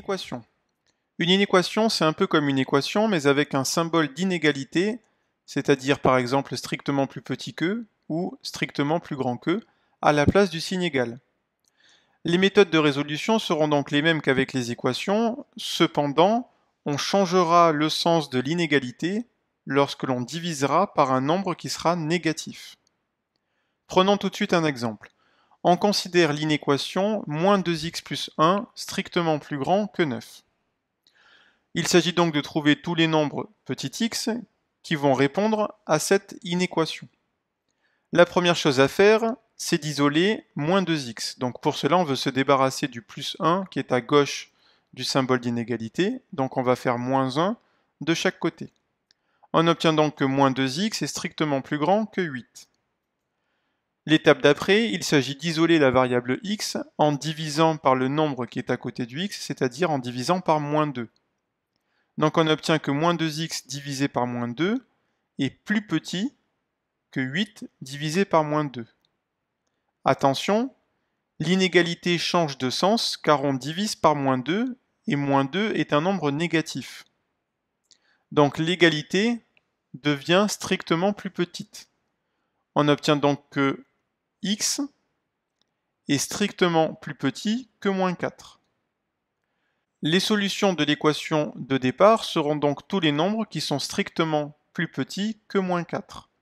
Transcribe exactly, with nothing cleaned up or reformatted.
Inéquation. Une inéquation, c'est un peu comme une équation, mais avec un symbole d'inégalité, c'est-à-dire par exemple strictement plus petit que ou strictement plus grand que, à la place du signe égal. Les méthodes de résolution seront donc les mêmes qu'avec les équations, cependant, on changera le sens de l'inégalité lorsque l'on divisera par un nombre qui sera négatif. Prenons tout de suite un exemple. On considère l'inéquation moins deux x plus un strictement plus grand que neuf. Il s'agit donc de trouver tous les nombres petit x qui vont répondre à cette inéquation. La première chose à faire, c'est d'isoler moins deux x. Donc pour cela, on veut se débarrasser du plus un qui est à gauche du symbole d'inégalité. Donc on va faire moins un de chaque côté. On obtient donc que moins deux x est strictement plus grand que huit. L'étape d'après, il s'agit d'isoler la variable x en divisant par le nombre qui est à côté du x, c'est-à-dire en divisant par moins deux. Donc on obtient que moins deux x divisé par moins deux est plus petit que huit divisé par moins deux. Attention, l'inégalité change de sens car on divise par moins deux et moins deux est un nombre négatif. Donc l'égalité devient strictement plus petite. On obtient donc que x est strictement plus petit que moins quatre. Les solutions de l'équation de départ seront donc tous les nombres qui sont strictement plus petits que moins quatre.